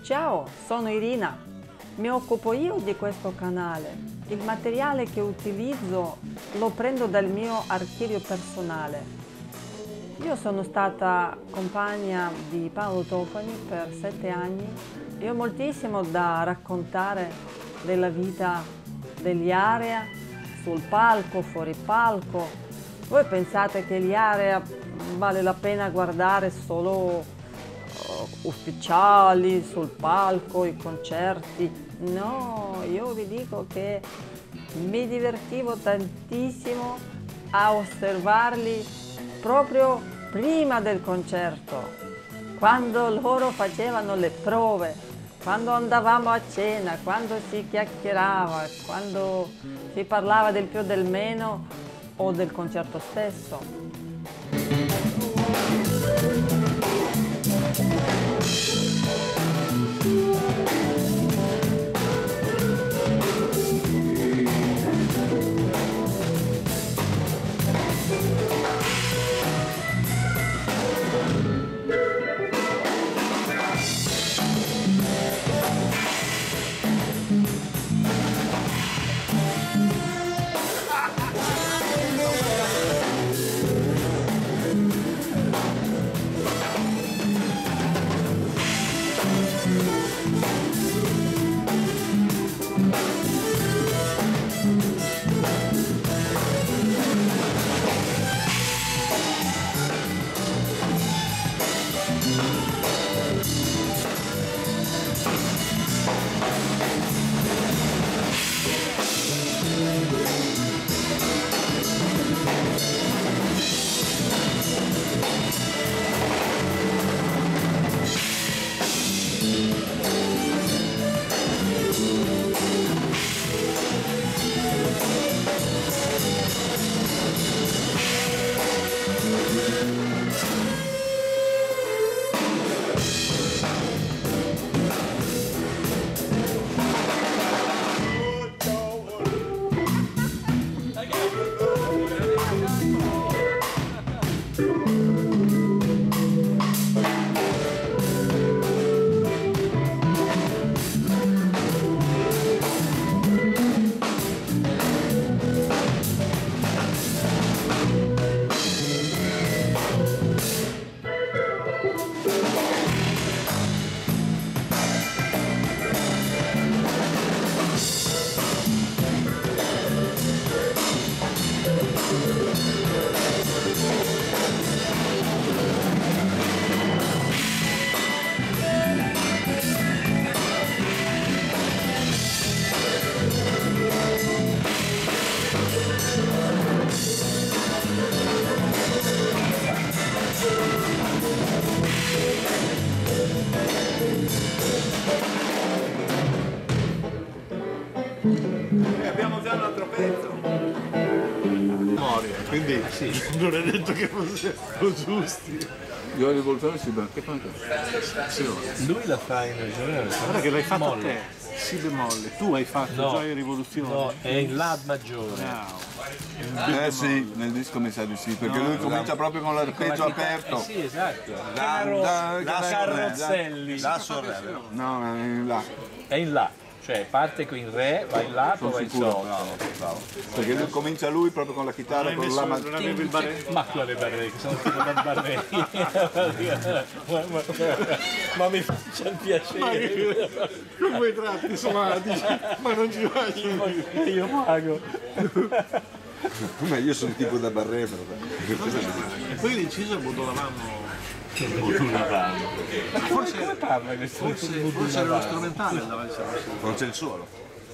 Ciao, sono Irina. Mi occupo io di questo canale. Il materiale che utilizzo lo prendo dal mio archivio personale. Io sono stata compagna di Paolo Tofani per 7 anni e ho moltissimo da raccontare della vita degli Area, sul palco, fuori palco. Voi pensate che gli Area vale la pena guardare solo ufficiali, sul palco, i concerti? No, io vi dico che mi divertivo tantissimo a osservarli proprio prima del concerto, quando loro facevano le prove, quando andavamo a cena, quando si chiacchierava, quando si parlava del più o del meno o del concerto stesso. Abbiamo già un altro pezzo. Quindi sì, non è detto che fossero giusti. Io la rivoluzione si che fa anche. Lui la fa in generale. Guarda che l'hai fatto te. Si bemolle. Tu hai fatto già in rivoluzione. No, è in La maggiore. Sì, nel disco mi sa di sì, perché lui comincia proprio con l'arpeggio aperto. Sì, esatto. La Carrozzelli. La sorella. No, è in là. È in La. Cioè parte qui in Re, va in La, poi va in Sol. Bravo. Perché lui comincia lui proprio con la chitarra, con la non avevi il barretto. Ma quale barretto? Sono tipo da barretto. Ma mi faccia il piacere. Con quei tratti somatici, ma non ci vai. Io pago. Ma io sono tipo da barretto. E poi l'inciso modulavamo. Forse come parla questo? Forse era lo strumentale andava il Non c'è il suolo.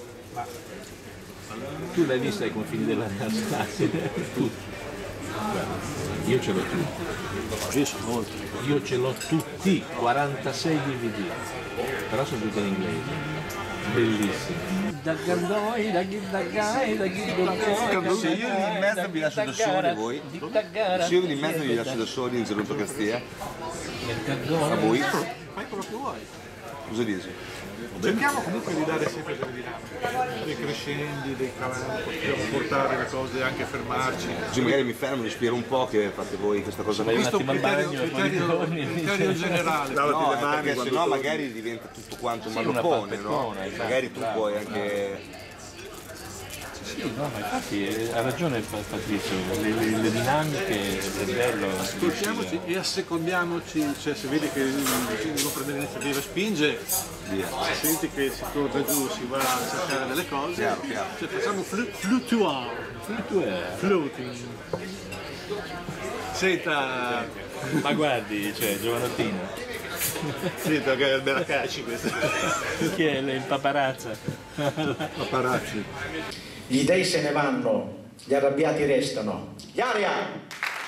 Tu l'hai vista ai confini della realtà? Tu. Io ce l'ho tutti. Io sono molti. Io ce l'ho tutti, 46 DVD. Però sono tutti in inglese. Bellissimi. Se io lì in mezzo vi lascio da soli voi, se io lì in mezzo vi lascio da soli in Zeruto Castia, a voi. Fai quello che vuoi. Cosa dici? Cerchiamo comunque di dare sempre delle dinamiche, dei crescendi, dei cavalli, possiamo portare le cose, anche fermarci. Così magari mi fermo, respiro un po', che fate voi questa cosa. Questo è un criterio generale. No, perché sennò magari diventa tutto quanto un malopone, no? Magari tu puoi anche... Sì, no, ma infatti ha ragione Patrizio, le dinamiche, è bello. Ascoltiamoci e assecondiamoci, cioè se vedi che uno prende l'iniziativa e spinge, via. Se senti che si torna giù, si va a cercare delle cose, cioè facciamo floating. Senta, ma guardi, cioè giovanottino. senta che me la cacci questa. Chi è il paparazza? Paparazzi. Gli dei se ne vanno, gli arrabbiati restano. Iaria!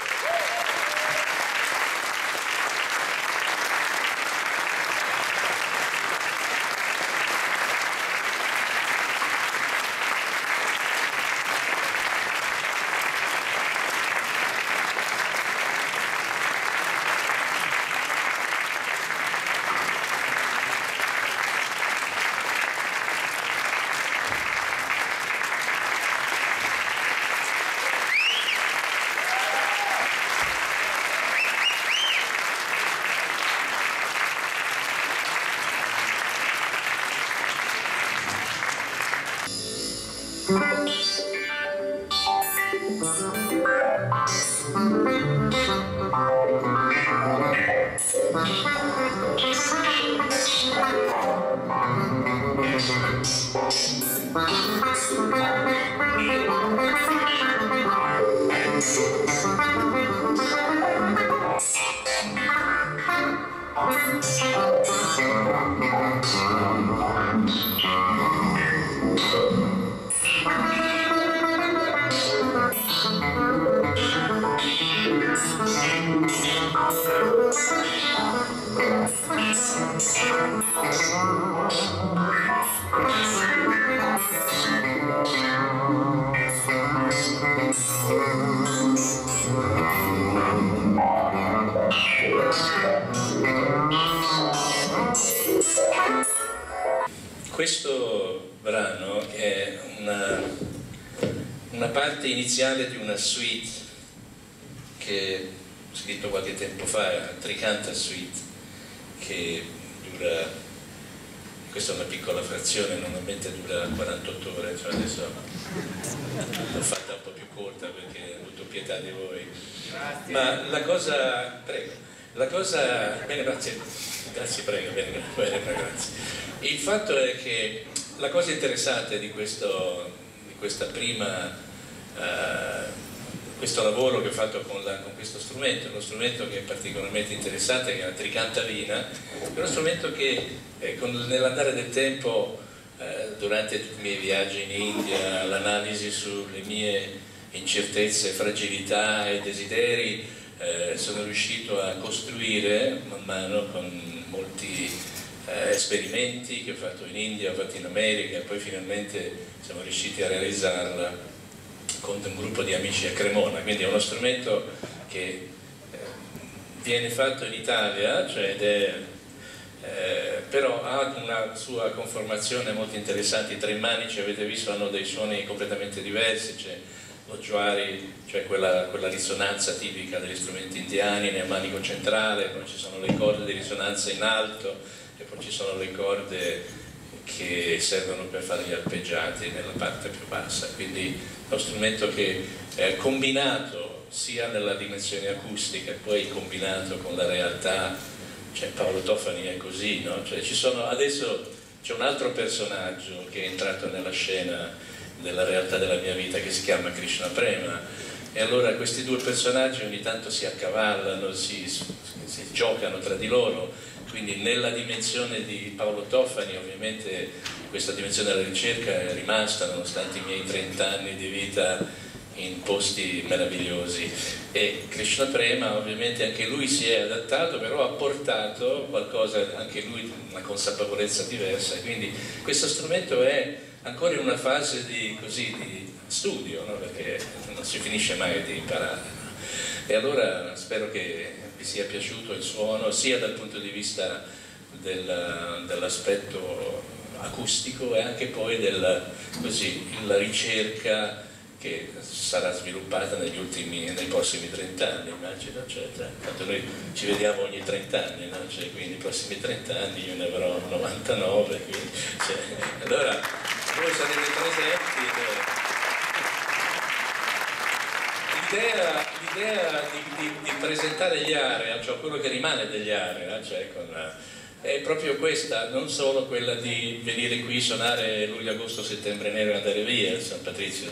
Questo brano è una parte iniziale di una suite che ho scritto qualche tempo fa, Tricanta Suite, che dura, questa è una piccola frazione, normalmente dura 48 ore, cioè adesso l'ho fatta un po' più corta perché ho avuto pietà di voi. Grazie. Ma la cosa, prego, la cosa, bene, grazie, prego, bene, grazie. Il fatto è che la cosa interessante di questa prima, questo lavoro che ho fatto con questo strumento, è uno strumento che è particolarmente interessante, che è la Tricanta Vina, è uno strumento che nell'andare del tempo, durante tutti i miei viaggi in India, l'analisi sulle mie incertezze, fragilità e desideri, sono riuscito a costruire man mano con molti esperimenti che ho fatto in India, ho fatto in America e poi finalmente siamo riusciti a realizzarla con un gruppo di amici a Cremona, quindi è uno strumento che viene fatto in Italia, cioè però ha una sua conformazione molto interessante. I tre manici, avete visto, hanno dei suoni completamente diversi, c'è lo jwari, cioè quella risonanza tipica degli strumenti indiani nel manico centrale, poi ci sono le corde di risonanza in alto e poi ci sono le corde che servono per fare gli arpeggiati nella parte più bassa, quindi è uno strumento che è combinato sia nella dimensione acustica e poi combinato con la realtà, cioè Paolo Tofani è così, no? Cioè adesso c'è un altro personaggio che è entrato nella scena della realtà della mia vita che si chiama Krishna Prema, e allora questi due personaggi ogni tanto si accavallano, si giocano tra di loro. Quindi nella dimensione di Paolo Tofani ovviamente questa dimensione della ricerca è rimasta nonostante i miei 30 anni di vita in posti meravigliosi, e Krishna Prema ovviamente anche lui si è adattato, però ha portato qualcosa, anche lui una consapevolezza diversa, quindi questo strumento è ancora in una fase di studio, no? Perché non si finisce mai di imparare, no? E allora spero che vi sia piaciuto il suono sia dal punto di vista dell'aspetto acustico e anche poi la ricerca che sarà sviluppata nei prossimi 30 anni, immagino, tanto noi ci vediamo ogni 30 anni, no? Quindi nei prossimi 30 anni io ne avrò 99, quindi, allora voi sarete presenti. L'idea di presentare gli area, cioè quello che rimane degli area, è proprio questa, non solo quella di venire qui, suonare luglio, agosto, settembre nero e andare via, San Patrizio,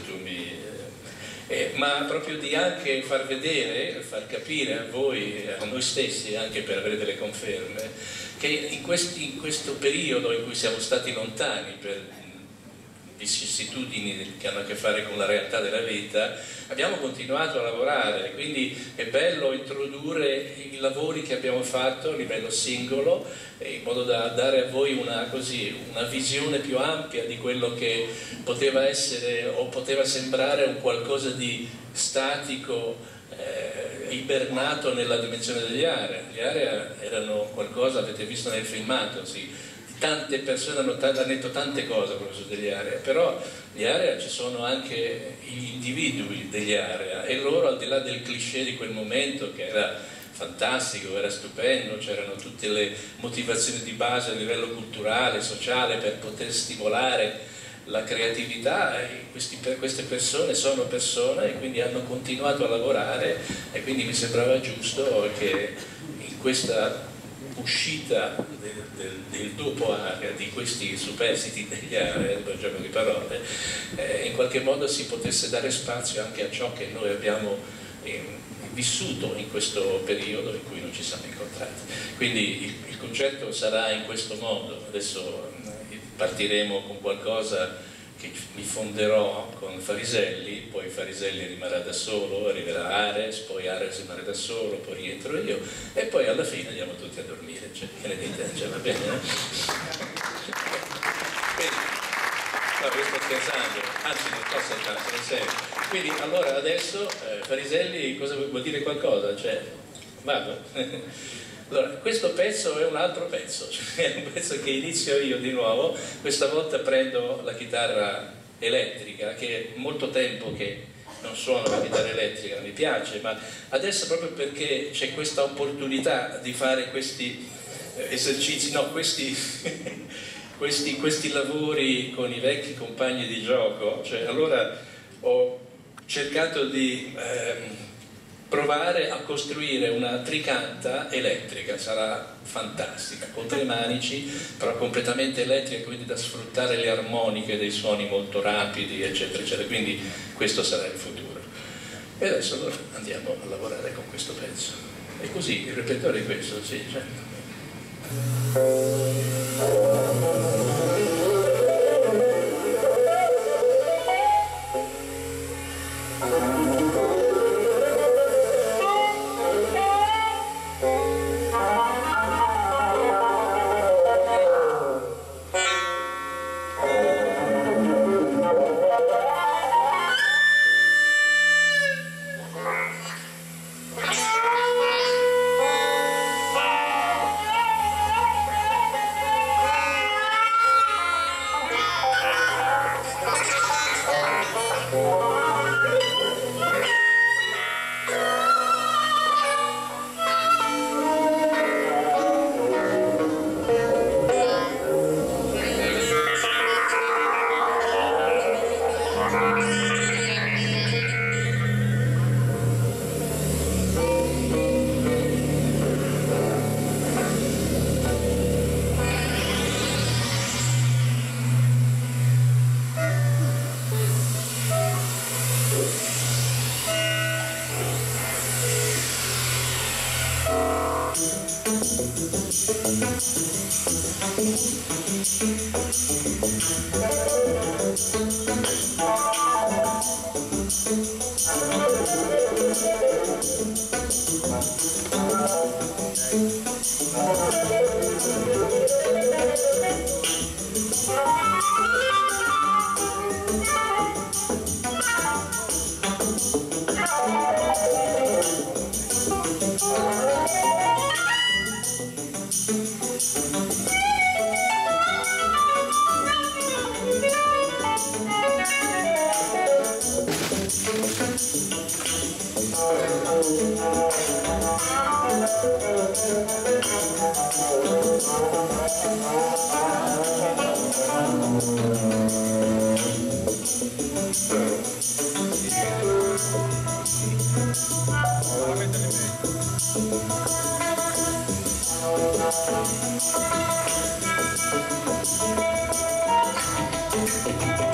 ma proprio di anche far vedere, far capire a voi, a noi stessi, anche per avere delle conferme, che in questo periodo in cui siamo stati lontani per vicissitudini che hanno a che fare con la realtà della vita, abbiamo continuato a lavorare, quindi è bello introdurre i lavori che abbiamo fatto a livello singolo, in modo da dare a voi una visione più ampia di quello che poteva essere o poteva sembrare un qualcosa di statico, ibernato nella dimensione degli area. Gli area erano qualcosa, avete visto nel filmato, sì. Tante persone hanno detto tante cose proprio degli area, però gli area ci sono anche gli individui degli area e loro, al di là del cliché di quel momento che era fantastico, era stupendo, c'erano tutte le motivazioni di base a livello culturale, sociale per poter stimolare la creatività, queste persone sono persone e quindi hanno continuato a lavorare e quindi mi sembrava giusto che in questa uscita del dopo area di questi superstiti degli area, per gioco di parole, in qualche modo si potesse dare spazio anche a ciò che noi abbiamo vissuto in questo periodo in cui non ci siamo incontrati. Quindi il concerto sarà in questo modo. Adesso partiremo con qualcosa che mi fonderò con Fariselli, poi Fariselli rimarrà da solo, arriverà Ares, poi Ares rimarrà da solo, poi rientro io e poi alla fine andiamo tutti a dormire, che ne dite? Va bene? Quindi, no, sto scherzando, anzi non sto scherzando, sono serio. Quindi allora adesso Fariselli cosa vuol dire qualcosa? Vado? Allora, questo pezzo è un altro pezzo, cioè è un pezzo che inizio io di nuovo, questa volta prendo la chitarra elettrica, che è molto tempo che non suono la chitarra elettrica, mi piace, ma adesso proprio perché c'è questa opportunità di fare questi esercizi, no, questi lavori con i vecchi compagni di gioco, cioè allora ho cercato di provare a costruire una tricanta elettrica, sarà fantastica, con 3 manici, però completamente elettrica, quindi da sfruttare le armoniche dei suoni molto rapidi, eccetera, eccetera, quindi questo sarà il futuro. E adesso allora andiamo a lavorare con questo pezzo. E così, il repertorio è questo, sì, certo. Thank you.